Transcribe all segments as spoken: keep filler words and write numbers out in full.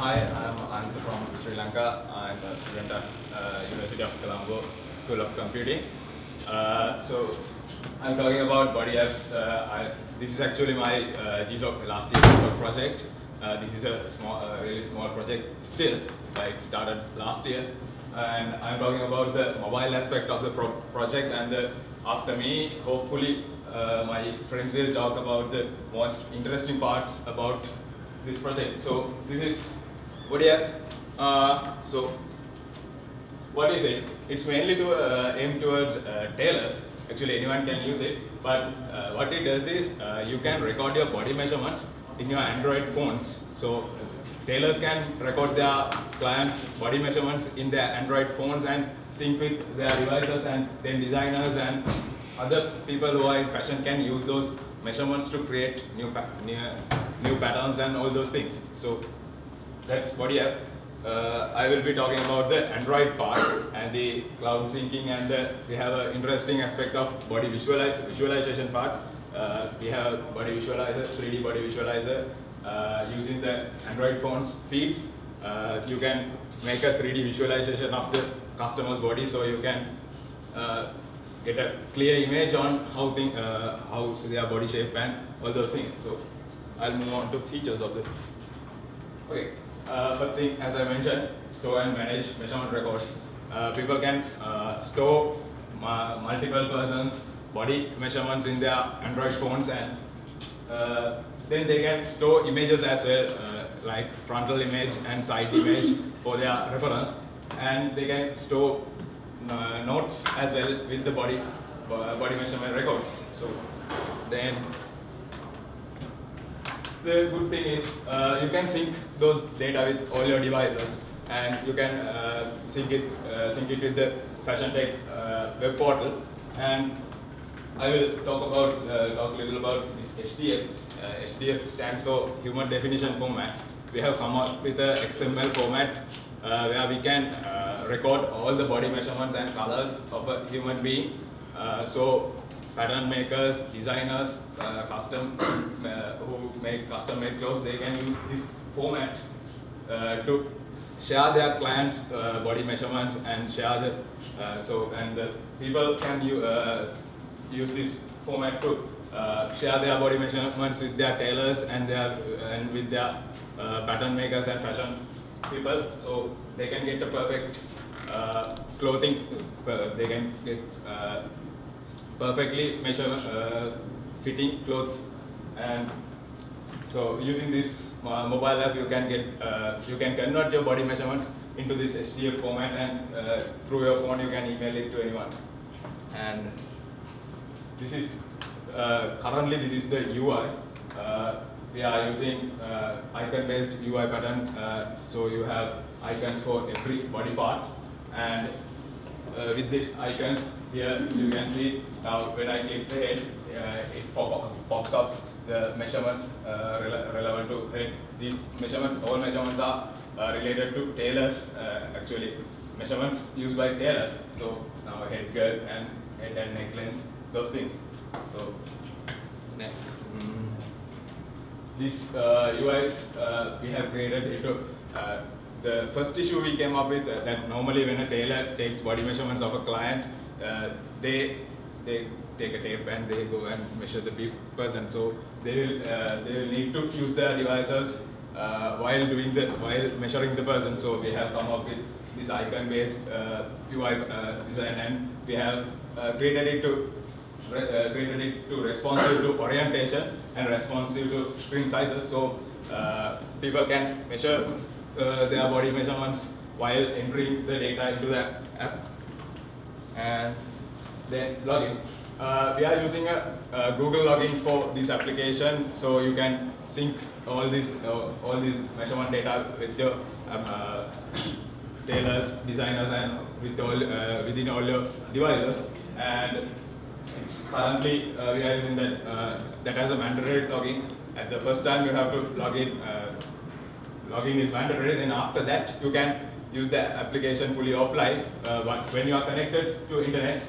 Hi, I'm Anand from Sri Lanka. I'm a student at uh, University of Colombo School of Computing. Uh, so I'm talking about body apps. Uh, I, this is actually my uh, G SOC last year G SOC project. Uh, this is a small, uh, really small project still. It started last year, and I'm talking about the mobile aspect of the pro project. And the, after me, hopefully, uh, my friends will talk about the most interesting parts about this project. So this is body apps. Uh, so what is it? It's mainly to uh, aim towards uh, tailors. Actually, anyone can use it. But uh, what it does is uh, you can record your body measurements in your Android phones. So tailors can record their clients' body measurements in their Android phones and sync with their devices, and then designers and other people who are in fashion can use those measurements to create new, pa new, new patterns and all those things. So that's body app. Uh, I will be talking about the Android part and the cloud syncing, and the, we have an interesting aspect of body visuali visualization part. Uh, we have body visualizer, three D body visualizer. Uh, using the Android phone's feeds, uh, you can make a three D visualization of the customer's body, so you can uh, get a clear image on how thing, uh, how their body shape and all those things. So I'll move on to features of the. Okay. Uh, first thing, as I mentioned, store and manage measurement records. Uh, people can uh, store multiple persons' body measurements in their Android phones, and uh, then they can store images as well, uh, like frontal image and side image for their reference, and they can store uh, notes as well with the body uh, body measurement records. So then. The good thing is uh, you can sync those data with all your devices, and you can uh, sync it uh, sync it with the Fashion Tech uh, web portal. And I will talk about uh, talk a little about this H D F. Uh, H D F stands for Human Definition Format. We have come up with a X M L format uh, where we can uh, record all the body measurements and colors of a human being. Uh, so pattern makers, designers, uh, custom uh, who make custom-made clothes, they can use this format uh, to share their clients' uh, body measurements and share the uh, so and the people can u uh, use this format to uh, share their body measurements with their tailors and their uh, and with their uh, pattern makers and fashion people, so they can get a perfect uh, clothing. Uh, they can get. Uh, perfectly measure uh, fitting clothes. And so using this uh, mobile app, you can get uh, you can convert your body measurements into this H D F format, and uh, through your phone you can email it to anyone. And this is uh, currently this is the U I. Uh, we are using uh, icon-based U I pattern, uh, so you have icons for every body part, and uh, with the icons here you can see now when I click the head, uh, it pop up, pops up the measurements uh, rele relevant to head. These measurements, all measurements are uh, related to tailors, uh, actually measurements used by tailors. So now head girth and head and neck length, those things. So next, mm. This uh, U Is uh, we have created it to uh, the first issue we came up with uh, that normally when a tailor takes body measurements of a client, uh, they they take a tape and they go and measure the person. So they will uh, they will need to use their devices uh, while doing the while measuring the person. So we have come up with this icon-based uh, U I uh, design, and we have uh, created it to uh, created it to responsive to orientation and responsive to screen sizes. So uh, people can measure Uh, their body measurements while entering the data into the app. And then login. Uh, we are using a, a Google login for this application, so you can sync all these uh, all these measurement data with your um, uh, tailors, designers, and with all uh, within all your devices. And it's currently uh, we are using that uh, that as a mandatory login. At the first time you have to log in. Uh, Login is mandatory, then after that you can use the application fully offline. Uh, but when you are connected to internet,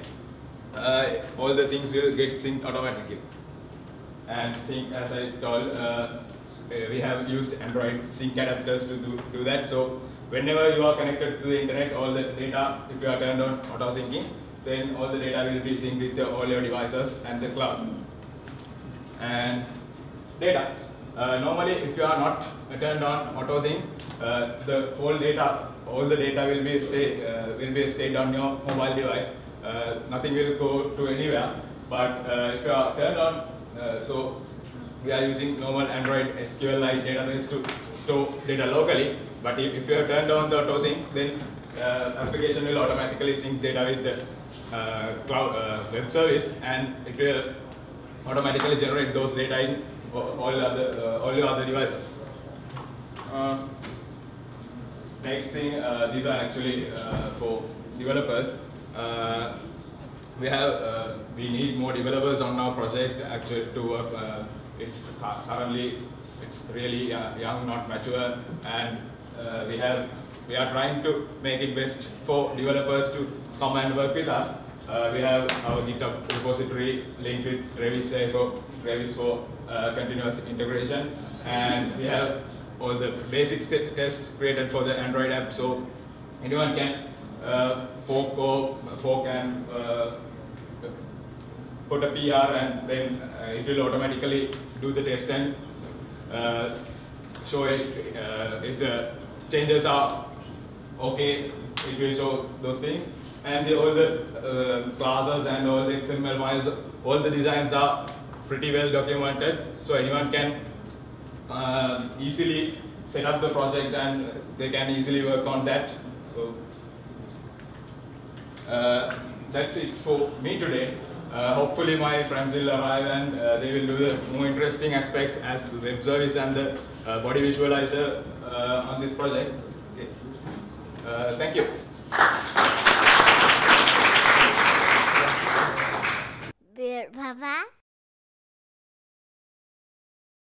uh, all the things will get synced automatically. And sync, as I told, uh, uh, we have used Android sync adapters to do, do that. So whenever you are connected to the internet, all the data, if you are turned on auto syncing, then all the data will be synced with the, all your devices and the cloud. And data. Uh, normally, if you are not turned on auto sync, uh, the whole data, all the data will be stay uh, will be stayed on your mobile device. Uh, nothing will go to anywhere. But uh, if you are turned on, uh, so we are using normal Android S Q L-like database to store data locally. But if, if you are turned on the auto sync, then uh, application will automatically sync data with the uh, cloud uh, web service, and it will automatically generate those data in all other uh, all your other devices. Uh, next thing, uh, these are actually uh, for developers. Uh, we have uh, we need more developers on our project actually to work. Uh, it's currently it's really uh, young, not mature, and uh, we have we are trying to make it best for developers to come and work with us. Uh, we have our GitHub repository linked with Ravis for Ravis for uh, continuous integration, and we have all the basic tests created for the Android app, so anyone can uh, fork or fork and uh, put a P R, and then uh, it will automatically do the test and uh, show if uh, if the changes are okay. It will show those things. And the, all the uh, classes and all the X M L files, all the designs are pretty well documented, so anyone can uh, easily set up the project and they can easily work on that. So uh, that's it for me today. Uh, hopefully my friends will arrive and uh, they will do the more interesting aspects as the web service and the uh, body visualizer uh, on this project. Okay. Uh, thank you.